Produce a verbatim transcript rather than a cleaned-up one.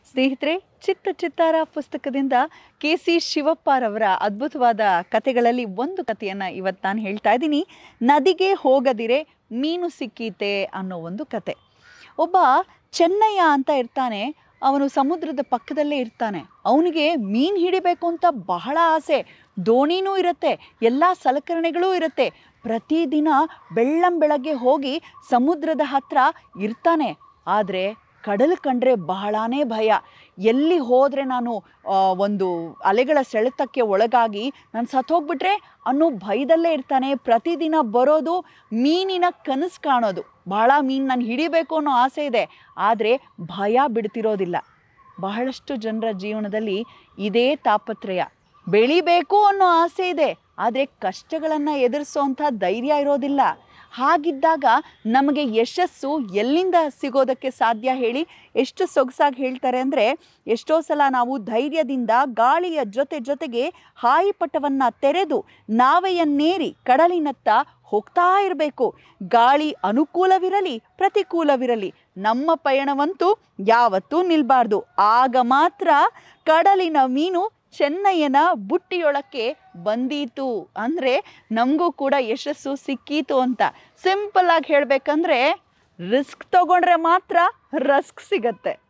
ಸ್ನೇಹಿತರೆ, ಚಿತ್ತ ಚಿತ್ತಾರ ಪುಸ್ತಕದಿಂದ ಕೆ ಸಿ ಶಿವಪ್ಪರವರ ಅದ್ಭುತವಾದ ಕಥೆಗಳಲ್ಲಿ ಒಂದು ಕಥೆಯನ್ನು ಇವತ್ತು ನಾನು ಹೇಳ್ತಾ ಇದ್ದೀನಿ. ನದಿಗೆ ಹೋಗದಿರೆ ಮೀನು ಸಿಕ್ಕೀತೆ ಅನ್ನೋ ಒಂದು ಕತೆ. ಒಬ್ಬ ಚೆನ್ನಯ್ಯ ಅಂತ ಇರ್ತಾನೆ. ಅವನು ಸಮುದ್ರದ ಪಕ್ಕದಲ್ಲೇ ಇರ್ತಾನೆ. ಅವನಿಗೆ ಮೀನು ಹಿಡಿಬೇಕು ಅಂತ ಬಹಳ ಆಸೆ. ದೋಣಿನೂ ಇರುತ್ತೆ, ಎಲ್ಲ ಸಲಕರಣೆಗಳೂ ಇರುತ್ತೆ. ಪ್ರತಿದಿನ ಬೆಳ್ಳಂ ಬೆಳಗ್ಗೆ ಹೋಗಿ ಸಮುದ್ರದ ಹತ್ರ ಇರ್ತಾನೆ. ಆದರೆ ಕಡಲು ಕಂಡ್ರೆ ಬಹಳಾನೇ ಭಯ. ಎಲ್ಲಿ ಹೋದರೆ ನಾನು ಒಂದು ಅಲೆಗಳ ಸೆಳೆತಕ್ಕೆ ಒಳಗಾಗಿ ನಾನು ಸತ್ತೋಗ್ಬಿಟ್ರೆ ಅನ್ನೋ ಭಯದಲ್ಲೇ ಇರ್ತಾನೆ. ಪ್ರತಿದಿನ ಬರೋದು ಮೀನಿನ ಕನಸು ಕಾಣೋದು. ಬಹಳ ಮೀನು ನಾನು ಹಿಡಿಬೇಕು ಅನ್ನೋ ಆಸೆ ಇದೆ, ಆದರೆ ಭಯ ಬಿಡ್ತಿರೋದಿಲ್ಲ. ಬಹಳಷ್ಟು ಜನರ ಜೀವನದಲ್ಲಿ ಇದೇ ತಾಪತ್ರಯ. ಬೆಳಿಬೇಕು ಅನ್ನೋ ಆಸೆ ಇದೆ, ಆದರೆ ಕಷ್ಟಗಳನ್ನು ಎದುರಿಸೋವಂಥ ಧೈರ್ಯ ಇರೋದಿಲ್ಲ. ಹಾಗಿದ್ದಾಗ ನಮಗೆ ಯಶಸ್ಸು ಎಲ್ಲಿಂದ ಸಿಗೋದಕ್ಕೆ ಸಾಧ್ಯ ಹೇಳಿ? ಎಷ್ಟು ಸೊಗಸಾಗಿ ಹೇಳ್ತಾರೆ ಅಂದರೆ, ಎಷ್ಟೋ ಸಲ ನಾವು ಧೈರ್ಯದಿಂದ ಗಾಳಿಯ ಜೊತೆ ಜೊತೆಗೆ ಹಾಯಿಪಟವನ್ನು ತೆರೆದು ನಾವೆಯನ್ನೇರಿ ಕಡಲಿನತ್ತ ಹೋಗ್ತಾ ಇರಬೇಕು. ಗಾಳಿ ಅನುಕೂಲವಿರಲಿ ಪ್ರತಿಕೂಲವಿರಲಿ, ನಮ್ಮ ಪಯಣವಂತೂ ಯಾವತ್ತೂ ನಿಲ್ಬಾರ್ದು. ಆಗ ಮಾತ್ರ ಕಡಲಿನ ಮೀನು ಚೆನ್ನಯ್ಯನ ಬುಟ್ಟಿಯೊಳಕ್ಕೆ ಬಂದೀತು. ಅಂದರೆ ನಮಗೂ ಕೂಡ ಯಶಸ್ಸು ಸಿಕ್ಕೀತು ಅಂತ. ಸಿಂಪಲ್ ಆಗಿ ಹೇಳಬೇಕಂದ್ರೆ, ರಿಸ್ಕ್ ತಗೊಂಡ್ರೆ ಮಾತ್ರ ರಸ್ಕ್ ಸಿಗತ್ತೆ.